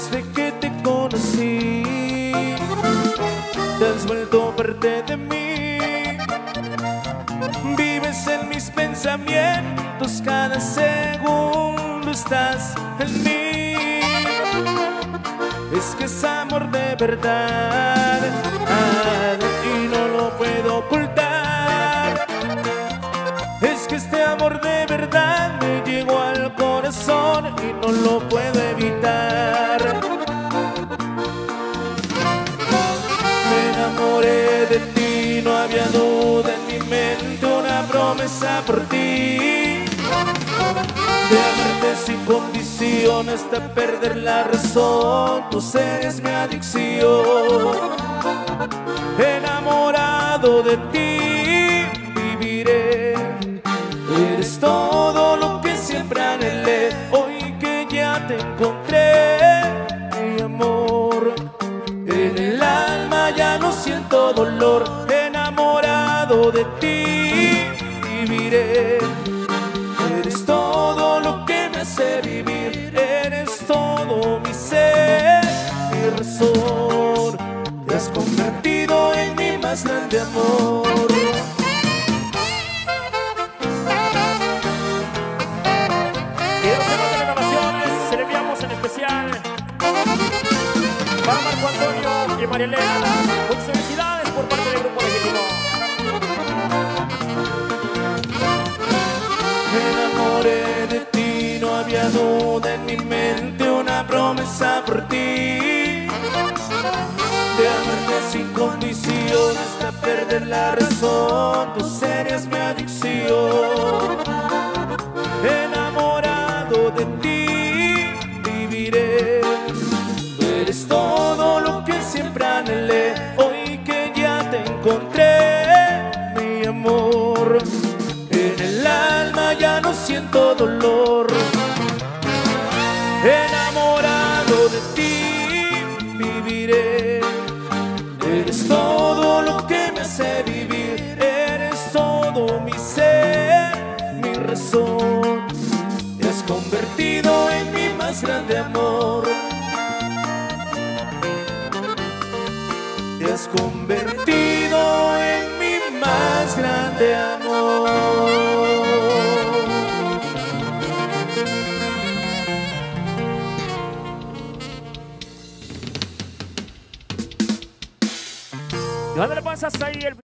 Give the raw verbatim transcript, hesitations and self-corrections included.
desde que te conocí. Te has vuelto parte de mí. Vives en mis pensamientos, cada segundo estás en mí. Es que es amor de verdad, ah, y no lo puedo ocultar. Es que este amor de verdad me llegó al corazón y no lo puedo evitar. Me enamoré de ti, no había duda en mi mente, una promesa por ti. De amarte sin condición hasta perder la razón, tú eres mi adicción. Enamorado de ti viviré, eres todo lo que siempre anhelé. Hoy que ya te encontré, mi amor, en el alma ya no siento dolor. Enamorado de ti viviré, eres todo lo que me hace vivir. Eres todo mi ser, mi razón. Te has convertido en mi más grande amor. Y dos temas de grabaciones se le enviamos en especial para Marco Antonio y María Elena. Muchas felicidades por parte del grupo legítimo. Me enamoré de ti, no había duda en mi mente, una promesa por ti. De amarte sin condición hasta perder la razón, tú serías mi adicción. Enamorado de ti viviré, eres todo lo que siempre anhelé. Hoy que ya te encontré, mi amor, en el alma ya no siento dolor. Enamorado de ti viviré, eres todo lo que me hace vivir. Eres todo mi ser, mi razón. Te has convertido en mi más grande amor. Te has convertido en mi más grande amor. ¿Y dónde le pasas ahí el